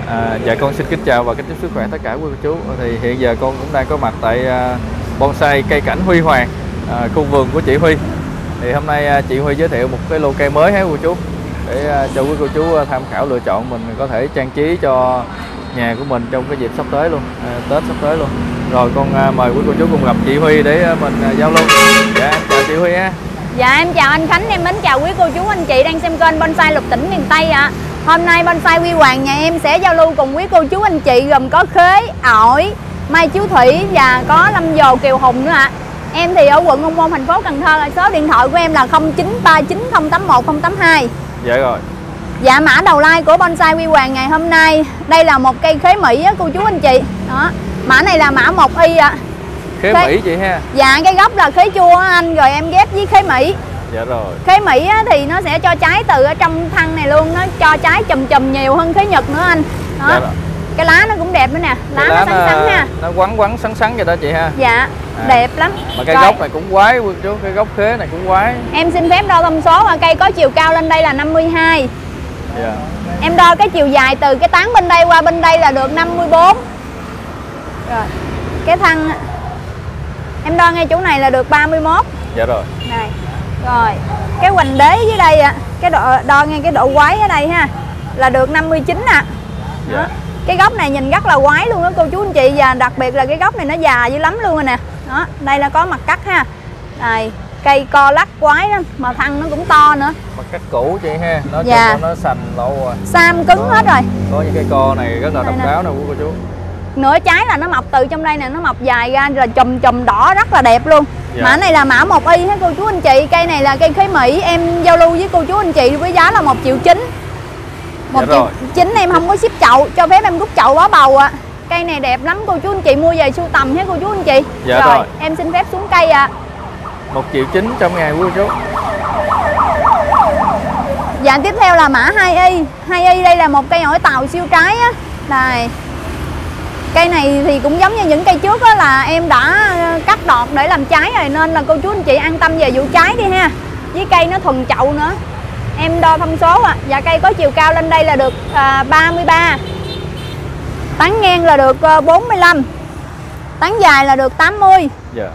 Dạ con xin kính chào và kính chúc sức khỏe tất cả quý cô chú. Thì hiện giờ con cũng đang có mặt tại bonsai cây cảnh Huy Hoàng, khu vườn của chị Huy. Thì hôm nay chị Huy giới thiệu một cái lô cây mới hết cô chú, để cho quý cô chú tham khảo lựa chọn, mình có thể trang trí cho nhà của mình trong cái dịp sắp tới luôn, Tết sắp tới luôn. Rồi con mời quý cô chú cùng gặp chị Huy để mình giao lưu. Dạ em chào chị Huy á. Dạ em chào anh Khánh, em mến chào quý cô chú anh chị đang xem kênh Bonsai Lục Tỉnh miền Tây ạ. Hôm nay Bonsai Huy Hoàng nhà em sẽ giao lưu cùng quý cô chú anh chị, gồm có khế, ổi, mai chiếu thủy và có lâm dồ kiều hùng nữa ạ. Em thì ở quận Ung Môn, thành phố Cần Thơ. Số điện thoại của em là 0939081082. Dạ rồi. Dạ mã đầu like của Bonsai Huy Hoàng ngày hôm nay, đây là một cây khế Mỹ á cô chú anh chị. Đó. Mã này là mã 1Y ạ. Khế Mỹ chị ha. Dạ cái gốc là khế chua anh, rồi em ghép với khế Mỹ. Dạ rồi. Khế Mỹ á, thì nó sẽ cho trái từ ở trong thân này luôn, nó cho trái chùm nhiều hơn khế Nhật nữa anh. Đó. Dạ rồi. Cái lá nó cũng đẹp nữa nè, lá nó xắn xắn ha. Nó quắn sắn vậy đó chị ha. Dạ, đẹp lắm. Mà cái gốc này cũng quái quý chú, cái gốc khế này cũng quái. Em xin phép đo thông số, cây có chiều cao lên đây là 52. Dạ. Em đo cái chiều dài từ cái tán bên đây qua bên đây là được 54. Rồi. Cái thân em đo ngay chỗ này là được 31. Dạ rồi. Này. Rồi, cái hoành đế dưới đây ạ, cái đo ngay cái độ quái ở đây ha, là được 59 ạ. Dạ. Cái gốc này nhìn rất là quái luôn đó cô chú anh chị, và đặc biệt là cái gốc này nó già dữ lắm luôn rồi nè. Đó, đây là có mặt cắt ha. Đây, cây co lắc quái đó, mà thân nó cũng to nữa. Mặt cắt cũ chị ha, nó dạ. Nó sành lâu rồi. Sam cứng hết rồi. Có những cây co này rất là độc đáo nè cô chú. Nửa trái là nó mọc từ trong đây nè, nó mọc dài ra là chùm đỏ rất là đẹp luôn. Dạ. Mã này là mã 1Y hết cô chú anh chị. Cây này là cây khế Mỹ, em giao lưu với cô chú anh chị với giá là 1,9 triệu. 1,9 em không có ship chậu, cho phép em rút chậu bó bầu ạ. Cây này đẹp lắm cô chú anh chị, mua về sưu tầm hết cô chú anh chị. Dạ rồi. Em xin phép xuống cây ạ. 1,9 triệu trong ngày cô chú. Dạ tiếp theo là mã 2Y. 2Y đây là một cây ổi tàu siêu trái á. Đây. Cây này thì cũng giống như những cây trước đó, là em đã cắt đọt để làm trái rồi, nên là cô chú anh chị an tâm về vụ trái đi ha. Với cây nó thuần chậu nữa. Em đo thông số ạ. Dạ cây có chiều cao lên đây là được 33. Tán ngang là được 45. Tán dài là được 80. Dạ.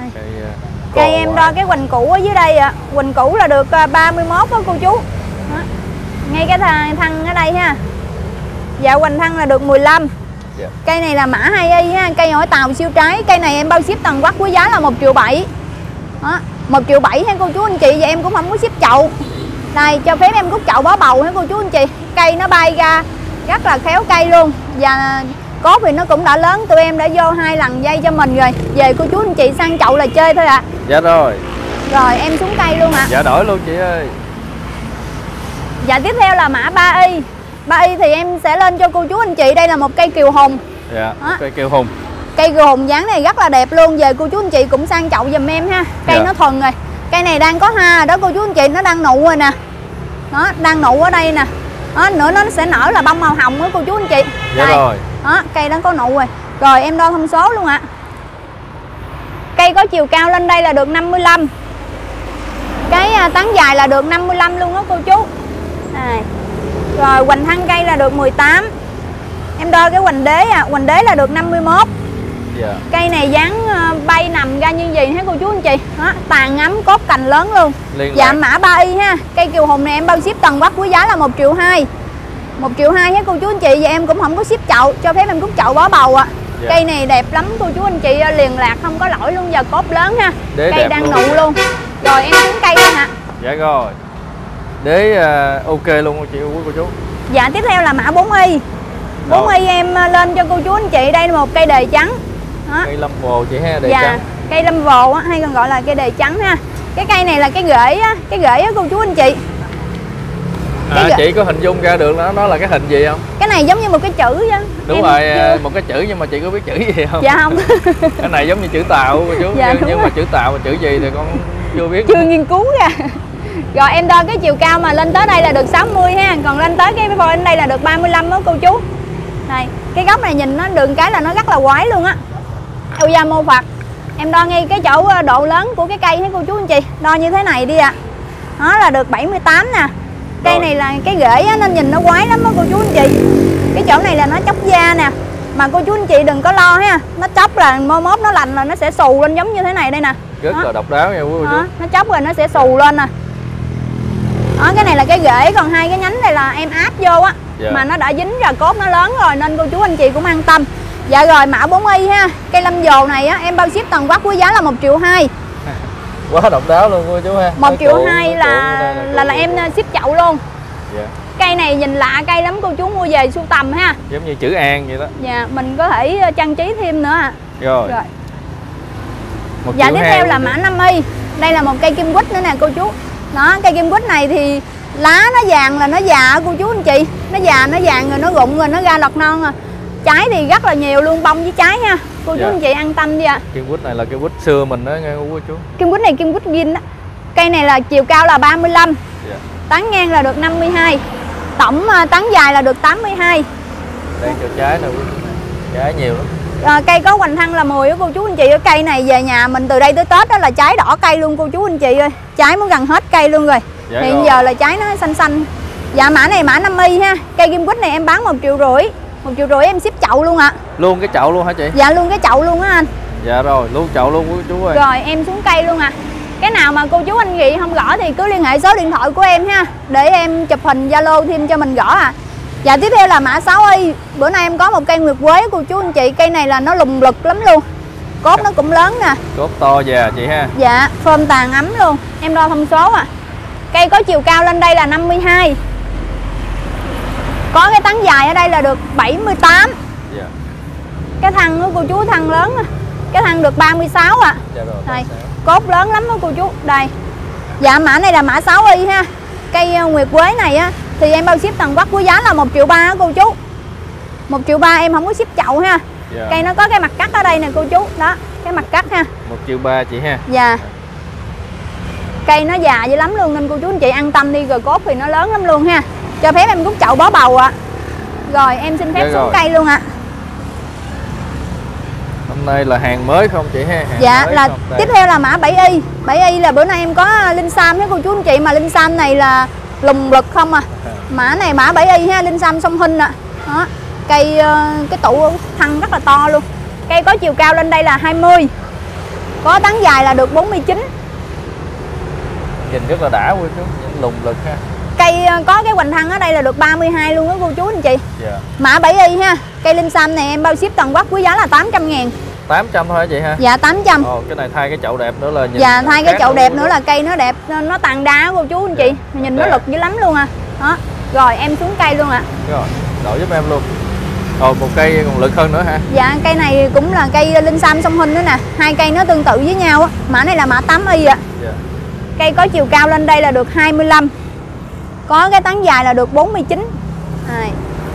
Cây em đo cái hoành cũ ở dưới đây ạ. Hoành cũ là được 31 đó cô chú. Đó. Ngay cái thân ở đây ha. Dạ hoành thân là được 15. Yeah. Cây này là mã 2Y ha, cây ổi tàu siêu trái. Cây này em bao ship toàn quốc với giá là 1,7 triệu. Đó, 1,7 triệu ha cô chú anh chị, và em cũng không có ship chậu. Đây, cho phép em rút chậu bó bầu ha cô chú anh chị. Cây nó bay ra rất là khéo cây luôn. Và cốt thì nó cũng đã lớn, tụi em đã vô 2 lần dây cho mình rồi. Về cô chú anh chị sang chậu là chơi thôi ạ. Dạ rồi. Rồi em xuống cây luôn ạ. Dạ đổi luôn chị ơi. Dạ tiếp theo là mã 3Y. 3Y thì em sẽ lên cho cô chú anh chị, đây là một cây kiều hùng. Dạ, cây kiều hùng. Cây kiều hùng dáng này rất là đẹp luôn, về cô chú anh chị cũng sang chậu giùm em ha. Cây dạ. Nó thuần rồi. Cây này đang có hoa rồi đó cô chú anh chị, nó đang nụ rồi nè. Đó, đang nụ ở đây nè. Đó, nữa nó sẽ nở là bông màu hồng đó cô chú anh chị. Dạ đây. Rồi. Đó, cây đang có nụ rồi. Rồi em đo thông số luôn ạ. Cây có chiều cao lên đây là được 55. Cái tán dài là được 55 luôn đó cô chú. Đây. Rồi hoành thân cây là được 18. Em đo cái hoành đế hoành đế là được 51. Yeah. Cây này dáng bay nằm ra như gì hết cô chú anh chị. Đó, tàn ngắm cốt cành lớn luôn. Dạ mã 3Y ha. Cây kiều hùng này em bao ship toàn quốc với giá là 1,2 triệu. 1,2 triệu hết cô chú anh chị, và em cũng không có ship chậu, cho phép em rút chậu bó bầu ạ. Yeah. Cây này đẹp lắm cô chú anh chị, liền lạc không có lỗi luôn, giờ cốt lớn ha. Đế cây đang nụ luôn. Rồi em xuống cây luôn hả? Dạ rồi. Đế ok luôn chị cô chú. Dạ tiếp theo là mã 4Y. 4Y em lên cho cô chú anh chị, đây là một cây đề trắng. Đó. Cây lâm vồ chị ha, đề dạ, trắng. Cây lâm vồ á, hay còn gọi là cây đề trắng ha. Cái cây này là cái rễ á, cô chú anh chị. Chị có hình dung ra được nó là cái hình gì không? Cái này giống như một cái chữ chứ. Đúng rồi, một cái chữ, nhưng mà chị có biết chữ gì không? Dạ không. Cái này giống như chữ Tàu cô chú. Dạ, nhưng mà chữ Tàu mà chữ gì thì con chưa biết. Chưa nghiên cứu ra. Rồi em đo cái chiều cao mà lên tới đây là được 60 ha, còn lên tới cái vôi lên đây là được 35 đó cô chú. Đây, cái góc này nhìn nó đường cái là nó rất là quái luôn á. Eo da mô Phật. Em đo ngay cái chỗ độ lớn của cái cây hết cô chú anh chị. Đo như thế này đi ạ. Đó là được 78 nè. Cây này là cái rễ á, nên nhìn nó quái lắm đó cô chú anh chị. Cái chỗ này là nó chóc da nè. Mà cô chú anh chị đừng có lo ha, nó chóc là môi mốt nó lành là nó sẽ xù lên giống như thế này đây nè. Rất là độc đáo nha quý cô chú. Nó chóc rồi nó sẽ xù lên nè. Đó, cái này là cái rễ, còn hai cái nhánh này là em áp vô á. Mà nó đã dính rồi, cốt nó lớn rồi nên cô chú anh chị cũng an tâm. Dạ rồi, mã 4Y ha. Cây lâm dồ này á em bao ship toàn quốc với giá là 1,2 triệu. Quá độc đáo luôn cô chú ha. 1,2 triệu là em ship chậu luôn. Dạ. Cây này nhìn lạ cây lắm, cô chú mua về sưu tầm ha. Giống như chữ An vậy đó. Dạ, mình có thể trang trí thêm nữa à. Rồi. Dạ, tiếp theo là mã 5Y. Đây là một cây kim quýt nữa nè cô chú. Đó, cây kim quýt này thì lá nó vàng là nó già cô chú anh chị. Nó già, nó vàng rồi, nó rụng rồi, nó ra lọt non rồi. Trái thì rất là nhiều luôn, bông với trái ha. Cô chú anh chị an tâm đi ạ. Kim quýt này là kim quýt xưa mình đó nghe cô chú. Kim quýt này kim quýt gin đó. Cây này là chiều cao là 35. Tán ngang là được 52. Tổng tán dài là được 82. Đây cho trái nè quý chú. Trái nhiều lắm. Cây có hoành thăng là 10 cô chú anh chị. Ở cây này về nhà mình từ đây tới Tết đó là trái đỏ cây luôn cô chú anh chị ơi. Trái muốn gần hết cây luôn rồi. Dạ Hiện rồi. giờ là trái nó xanh xanh. Dạ mã này mã 5Y ha. Cây kim quýt này em bán 1,5 triệu. 1,5 triệu em ship chậu luôn ạ. Luôn cái chậu luôn hả chị? Dạ luôn cái chậu luôn á anh. Dạ rồi, luôn chậu luôn quý chú ơi. Rồi em xuống cây luôn à. Cái nào mà cô chú anh chị không rõ thì cứ liên hệ số điện thoại của em ha, để em chụp hình Zalo thêm cho mình rõ à. Dạ tiếp theo là mã 6Y. Bữa nay em có một cây nguyệt quế cô chú anh chị. Cây này là nó lùng lực lắm luôn. Cốt nó cũng lớn nè. Cốt to già chị ha. Dạ, phơm tàn ấm luôn. Em đo thông số à. Cây có chiều cao lên đây là 52. Có cái tán dài ở đây là được 78. Dạ. Cái thân của cô chú thân lớn. Cái thân được 36 ạ. Dạ rồi. Đây, cốt lớn lắm đó cô chú. Đây. Dạ mã này là mã 6Y ha. Cây nguyệt quế này á thì em bao ship toàn quốc với giá là 1,3 triệu cô chú. 1,3 triệu em không có ship chậu ha. Dạ. Cây nó có cái mặt cắt ở đây nè cô chú. Đó, cái mặt cắt ha. 1,3 triệu chị ha. Dạ. Cây nó già dữ lắm luôn nên cô chú anh chị an tâm đi, rồi cốt thì nó lớn lắm luôn ha. Cho phép em rút chậu bó bầu ạ. Rồi em xin phép xuống cây luôn ạ. Hôm nay là hàng mới không chị ha? Hàng dạ mới là không? tiếp theo là mã 7Y. 7Y là bữa nay em có linh sam với cô chú anh chị, mà linh sam này là lùng lực không à. Mã này mã 7Y ha, linh sam sông Hinh ạ. Đó. Cây cái tụ thân rất là to luôn. Cây có chiều cao lên đây là 20. Có tán dài là được 49. Nhìn rất là đã quý chú, những lùng lực ha. Cây có cái hoành thân ở đây là được 32 luôn đó cô chú anh chị. Dạ. Mã 7Y ha. Cây linh sam này em bao ship toàn quốc với giá là 800.000. 800 thôi hả chị ha? Dạ 800. Ồ, cái này thay cái chậu đẹp nữa là nhìn. Dạ thay cái chậu đẹp nữa là cây nó đẹp, nó tàn đá cô chú anh chị. Nhìn nó lực dữ lắm luôn à. Đó. Rồi em xuống cây luôn ạ. Rồi, đổi giúp em luôn. Rồi một cây còn lực hơn nữa hả? Dạ cây này cũng là cây linh sam sông Hinh nữa nè. Hai cây nó tương tự với nhau á. Mã này là mã 8Y ạ. Dạ. Cây có chiều cao lên đây là được 25. Có cái tán dài là được 49. Đây.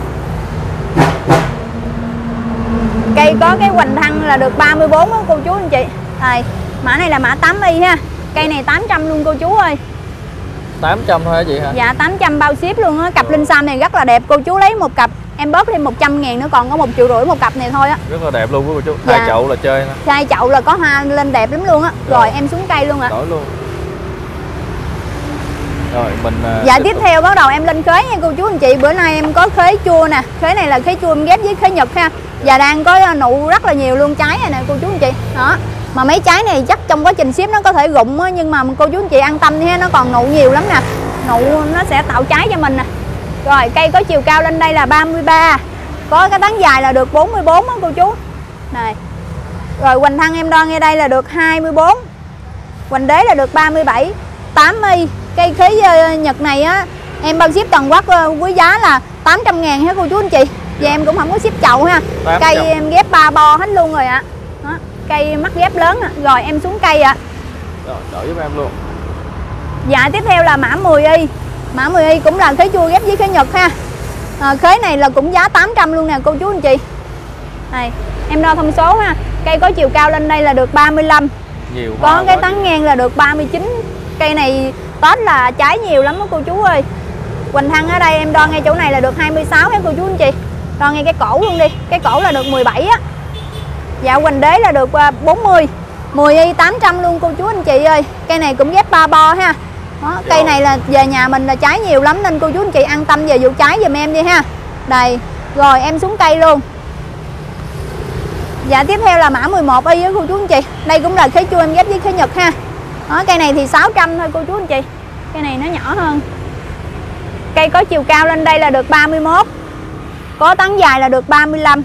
Cây có cái hoành thân là được 34 đó cô chú anh chị. Đây, mã này là mã 8Y ha. Cây này 800 luôn cô chú ơi. 800 thôi hả chị hả? Dạ 800 bao ship luôn á. Cặp linh sam này rất là đẹp cô chú, lấy một cặp em bớt thêm 100.000 nữa, còn có 1,5 triệu một cặp này thôi á. Rất là đẹp luôn cô chú. Hai chậu là chơi nè. Hai chậu là có hoa lên đẹp lắm luôn á. Rồi em xuống cây luôn ạ. Đổi luôn. Rồi mình dạ tiếp theo bắt đầu em lên khế nha cô chú anh chị. Bữa nay em có khế chua nè. Khế này là khế chua em ghép với khế nhật ha. Và đang có nụ rất là nhiều luôn trái này nè cô chú anh chị. Đó. Mà mấy trái này chắc trong quá trình ship nó có thể rụng á, nhưng mà cô chú anh chị an tâm đi ha, nó còn nụ nhiều lắm nè. Nụ nó sẽ tạo trái cho mình nè. Rồi cây có chiều cao lên đây là 33. Có cái tán dài là được 44 á cô chú. Này. Rồi hoành thân em đo ngay đây là được 24. Hoành đế là được 37. 8Y. Cây khế nhật này á em bao ship toàn quốc với giá là 800.000 ha cô chú anh chị. Và em cũng không có ship chậu ha. 800. Cây em ghép 3 bo hết luôn rồi ạ. Đó. Cây mắt ghép lớn à. Rồi em xuống cây ạ. Rồi đổi giúp em luôn. Dạ tiếp theo là mã 10Y. Mã 10Y cũng là khế chua ghép với khế nhật ha. Khế này là cũng giá 800 luôn nè cô chú anh chị. Này, em đo thông số ha. Cây có chiều cao lên đây là được 35. Nhiều. Có cái tán ngang là được 39. Cây này Tết là trái nhiều lắm đó cô chú ơi. Hoành thân ở đây em đo ngay chỗ này là được 26 ha cô chú anh chị. Đo ngay cái cổ luôn đi. Cái cổ là được 17 á. Dạ hoành đế là được 40. 10Y 800 luôn cô chú anh chị ơi. Cây này cũng ghép 3 bo ha. Đó, cây này là về nhà mình là trái nhiều lắm nên cô chú anh chị an tâm về vụ trái giùm em đi ha. Đây, Rồi em xuống cây luôn. Dạ tiếp theo là mã 11 y với cô chú anh chị. Đây cũng là khế chua em ghép với khế Nhật ha. Đó, cây này thì 600 thôi cô chú anh chị. Cây này nó nhỏ hơn. Cây có chiều cao lên đây là được 31. Có tán dài là được 35.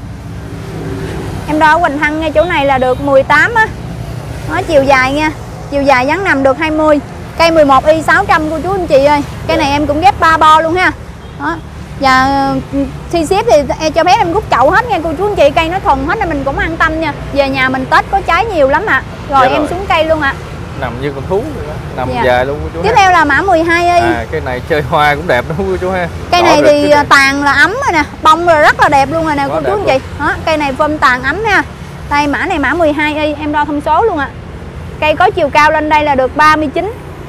Em đo hoành thăng ngay chỗ này là được 18 á. Đó, chiều dài nha. Chiều dài dáng nằm được 20. Cây 11 y 600 cô chú anh chị ơi. Cây này em cũng ghép 3 bo luôn ha. Đó. Và khi ship thì em cho phép em rút chậu hết nha cô chú anh chị. Cây nó thuần hết nên mình cũng an tâm nha. Về nhà mình Tết có trái nhiều lắm ạ. Rồi em xuống cây luôn ạ. Nằm như con thú vậy đó. Nằm dài luôn cô chú. Tiếp theo là mã 12 y. Cái này chơi hoa cũng đẹp đúng cô chú ha. Cây này thì tàn là ấm rồi nè, bông rồi rất là đẹp luôn rồi nè cô chú anh chị. Đó, cây này phơm tàn ấm nha. Đây mã này mã 12 y, em đo thông số luôn ạ. Cây có chiều cao lên đây là được 39.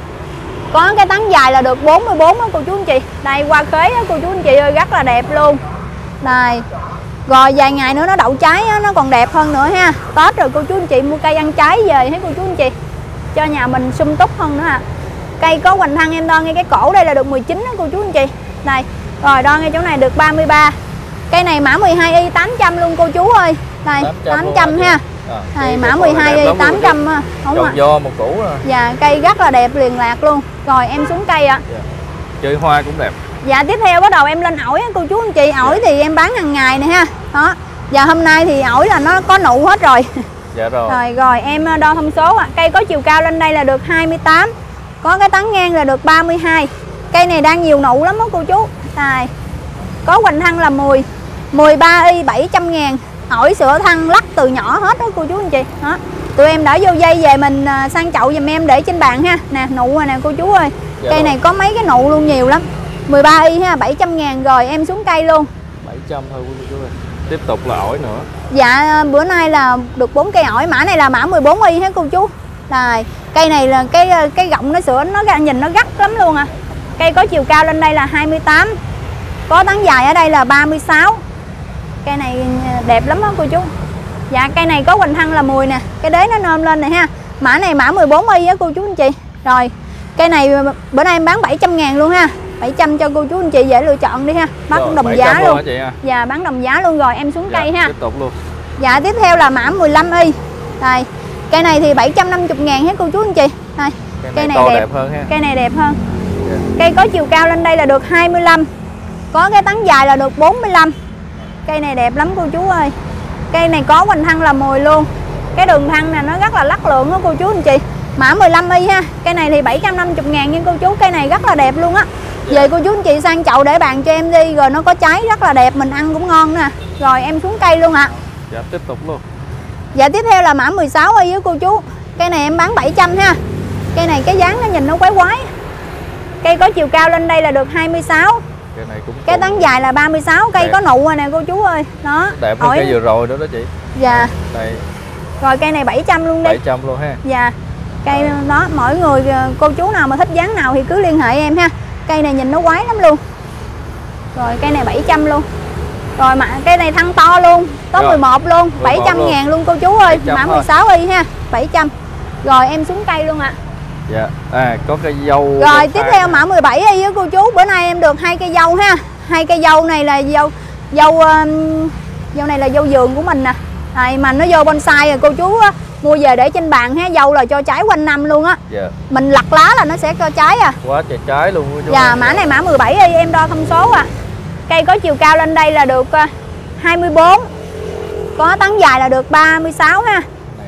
Có cái tán dài là được 44 đó cô chú anh chị. Đây qua khế đó cô chú anh chị ơi, rất là đẹp luôn. Đây. Rồi vài ngày nữa nó đậu trái đó, nó còn đẹp hơn nữa ha. Tết rồi cô chú anh chị mua cây ăn trái về thấy cô chú anh chị. Cho nhà mình sum túc hơn nữa à. Cây có hoành thăng em đo ngay cái cổ đây là được 19 đó cô chú anh chị. Đây. Rồi đo ngay chỗ này được 33. Cây này mã 12 y 800 luôn cô chú ơi. Đây 800 ha. Đây mã 12 y 800 không ạ. Do một củ rồi. Dạ cây rất là đẹp liền lạc luôn. Rồi em xuống cây ạ. Chơi hoa cũng đẹp. Dạ tiếp theo bắt đầu em lên ổi cô chú anh chị. Ổi thì em bán hàng ngày này ha. Đó. Và hôm nay thì ổi là nó có nụ hết rồi. Dạ rồi. Rồi em đo thông số ạ. Cây có chiều cao lên đây là được 28. Có cái tán ngang là được 32. Cây này đang nhiều nụ lắm đó cô chú. Đây. Có hoành thăng là 10. 13 y 700 ngàn. Ổi sữa thăng lắc từ nhỏ hết đó cô chú anh chị. Đó. Tụi em đã vô dây về mình sang chậu giùm em để trên bàn ha. Nè nụ rồi nè cô chú ơi. Dạ cây rồi. Này có mấy cái nụ luôn nhiều lắm. 13 y ha 700 ngàn. Rồi em xuống cây luôn. 700 thôi cô chú ơi. Tiếp tục là ổi nữa. Dạ bữa nay là được 4 cây ổi. Mã này là mã 14 y hết cô chú. Đây, cây này là cái gọng nó sữa nó nhìn nó gắt lắm luôn à. Cây có chiều cao lên đây là 28. Có tán dài ở đây là 36. Cây này đẹp lắm đó cô chú. Dạ cây này có hoành thăng là 10 nè. Cái đế nó nôm lên này ha. Mã này mã 14 y á cô chú anh chị. Rồi cây này bữa nay em bán 700 ngàn luôn ha. 700 cho cô chú anh chị dễ lựa chọn đi ha. Bán đồng giá luôn. Dạ bán đồng giá luôn. Rồi em xuống cây ha. Tiếp tục luôn. Dạ tiếp theo là mã 15 y. Đây. Cây này thì 750 ngàn hết cô chú anh chị. Đây. Cây này đẹp hơn ha. Cây này đẹp hơn. Cây có chiều cao lên đây là được 25. Có cái tán dài là được 45. Cây này đẹp lắm cô chú ơi. Cây này có hoành thăng là 10 luôn. Cái đường thăng này nó rất là lắc lượng đó cô chú anh chị. Mã 15 y ha. Cây này thì 750 ngàn nha cô chú. Cây này rất là đẹp luôn á. Về cô chú anh chị sang chậu để bàn cho em đi. Rồi nó có trái rất là đẹp. Mình ăn cũng ngon nè. Rồi em xuống cây luôn ạ. Dạ tiếp tục luôn. Dạ tiếp theo là mã 16 y với cô chú. Cây này em bán 700 ha. Cây này cái dáng nó nhìn nó quái quái. Cây có chiều cao lên đây là được 26. Cái tán dài là 36. Cây đẹp. Có nụ rồi nè cô chú ơi. Đó. Đẹp hơn cây vừa rồi đó đó chị. Dạ. Đây. Rồi cây này 700 luôn đi. 700 luôn ha. Dạ. Cây đó mỗi người cô chú nào mà thích dáng nào thì cứ liên hệ em ha. Cây này nhìn nó quái lắm luôn. Rồi cây này 700 luôn. Rồi mà cây này thăng to luôn. Có rồi. 11 luôn. 700 luôn. Ngàn luôn cô chú ơi. Mã 16 y ha. 700. Rồi em xuống cây luôn ạ. Dạ. Có cây dâu. Rồi tiếp theo mã 17 y với cô chú. Bữa nay em được 2 cây dâu ha. 2 cây dâu này là dâu này là dâu vườn của mình nè. Mà nó vô bonsai rồi cô chú á, mua về để trên bàn ha. Dâu là cho trái quanh năm luôn á. Dạ. Mình lặt lá là nó sẽ cho trái à. Quá trời trái luôn cô chú. Dạ mã này mã 17 y em đo thông số à. Cây có chiều cao lên đây là được 24. Có tán dài là được 36 ha.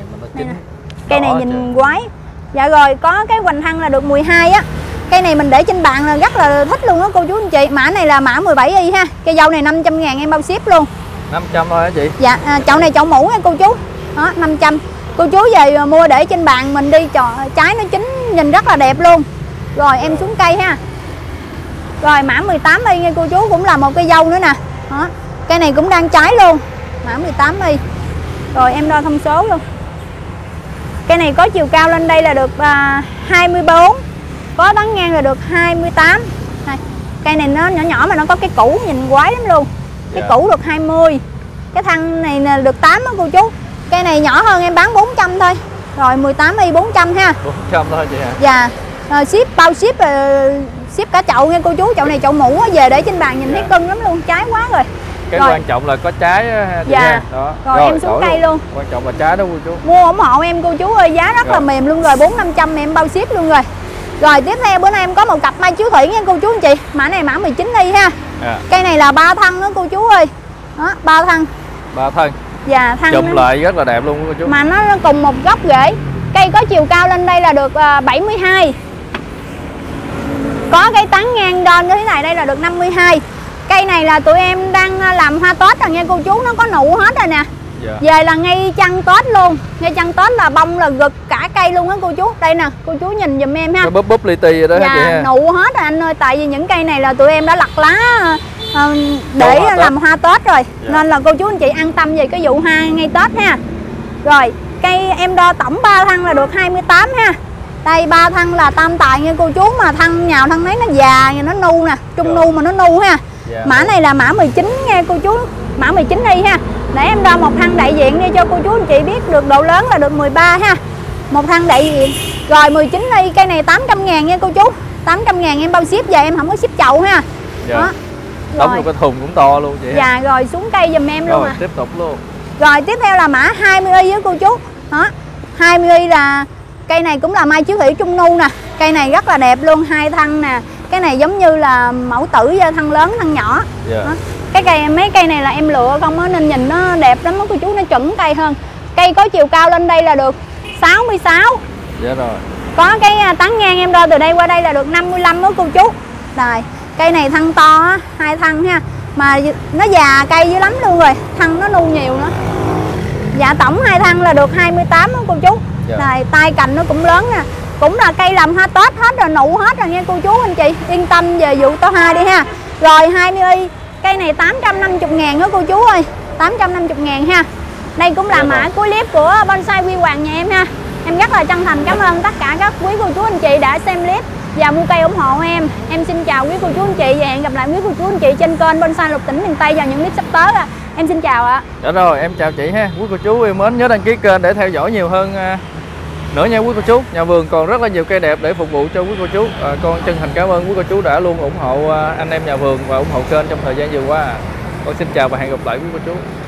Cây này nhìn quái. Dạ rồi có cái hoành thăng là được 12 á. Cây này mình để trên bàn là rất là thích luôn á cô chú anh chị. Mã này là mã 17 y ha. Cây dâu này 500 ngàn em bao ship luôn. 500 thôi hả chị? Dạ chậu này chậu mũ nha cô chú. Đó 500. Cô chú về mua để trên bàn mình đi trái nó chín nhìn rất là đẹp luôn. Rồi em xuống cây ha. Rồi mã 18 y nha cô chú, cũng là một cây dâu nữa nè. Đó. Cây này cũng đang trái luôn. Mã 18 y. Rồi em đo thông số luôn. Cây này có chiều cao lên đây là được 24. Có tán ngang là được 28. Đây. Cây này nó nhỏ nhỏ mà nó có cái củ nhìn quái lắm luôn. Cái củ được 20. Cái thân này là được 8 đó cô chú. Cây này nhỏ hơn em bán 400 thôi. Rồi 18 y 400 ha. 400 thôi chị hả? Dạ. Ship bao ship ship cả chậu nha cô chú. Chậu này chậu mũ về để trên bàn nhìn thấy cưng lắm luôn, trái quá rồi. Cái rồi. quan trọng là có trái á, chị Dạ. ha. Đó. Rồi em xuống cây luôn. Quan trọng là trái đó cô chú. Mua ủng hộ em cô chú ơi, giá rất là Rồi. mềm luôn rồi, 400-500 em bao ship luôn rồi. Rồi tiếp theo bữa nay em có một cặp mai chiếu thủy nha cô chú anh chị. Mã này mã 19 y ha. Cây này là 3 thân đó cô chú ơi. Đó, 3 thân. 3 thân. Dạ, thân Chùm lại rất là đẹp luôn cô chú. mà nó cùng một gốc rễ. Cây có chiều cao lên đây là được 72. Có cái tán ngang đơn như thế này đây là được 52. Cây này là tụi em đang làm hoa Tết rồi nha cô chú, nó có nụ hết rồi nè. Dạ. Về là ngay chăn Tết luôn. Ngay chăn Tết là bông là gực cả cây luôn á cô chú. Đây nè, cô chú nhìn giùm em ha. Nó búp búp li ti rồi đó Dạ, chị ha. nụ hết rồi anh ơi. Tại vì những cây này là tụi em đã lặt lá để hoa làm hoa Tết rồi. Dạ. Nên là cô chú anh chị an tâm về cái vụ hoa ngay Tết ha. Rồi, cây em đo tổng 3 thân là được 28 ha. Đây 3 thân là tam tài nha cô chú, mà thân nhào thân nấy nó già, nó nu nè, trung nu mà nó nu ha. Dạ. Mã này là mã 19 nha cô chú, mã 19 đi ha. Để em đo một thân đại diện đi cho cô chú anh chị biết được độ lớn là được 13 ha. Một thân đại diện. Rồi 19 đi, cây này 800.000 nha cô chú. 800.000 em bao ship và em không có ship chậu ha. Dạ. Đó. Đóng Rồi. một cái thùng cũng to luôn chị ha. Dạ rồi xuống cây giùm em luôn Rồi à. tiếp tục luôn. Rồi tiếp theo là mã 20 y với cô chú. Đó. 20 y là cây này cũng là mai chiếu thủy trung nu nè. Cây này rất là đẹp luôn, 2 thân nè. Cái này giống như là mẫu tử do thân lớn thân nhỏ. Dạ. Đó. Cái cây mấy cây này là em lựa không á nên nhìn nó đẹp lắm đó cô chú, nó chuẩn cây hơn. Cây có chiều cao lên đây là được 66. Dạ rồi. Có cái tán ngang em đo từ đây qua đây là được 55 đó cô chú. Rồi, cây này thân to á, 2 thân ha. Mà nó già cây dữ lắm luôn rồi, thân nó nu nhiều nữa. Dạ tổng 2 thân là được 28 đó cô chú. Dạ. Rồi, tay cành nó cũng lớn nè. Cũng là cây làm hoa Tết hết rồi, nụ hết rồi nha cô chú anh chị. Yên tâm về vụ to hoa đi ha. Rồi 20 y, cây này 850.000 đó cô chú ơi. 850.000 ha. Đây cũng là Dạ mã rồi. cuối clip của Bonsai Huy Hoàng nhà em ha. Em rất là chân thành cảm ơn tất cả các quý cô chú anh chị đã xem clip và mua cây ủng hộ em. Em xin chào quý cô chú anh chị và hẹn gặp lại quý cô chú anh chị trên kênh Bonsai Lục Tỉnh miền Tây vào những clip sắp tới à. Em xin chào ạ. Dạ rồi, em chào chị ha. Quý cô chú yêu mến nhớ đăng ký kênh để theo dõi nhiều hơn nữa nha quý cô chú. Nhà vườn còn rất là nhiều cây đẹp để phục vụ cho quý cô chú. Con chân thành cảm ơn quý cô chú đã luôn ủng hộ anh em nhà vườn và ủng hộ kênh trong thời gian vừa qua. Con xin chào và hẹn gặp lại quý cô chú.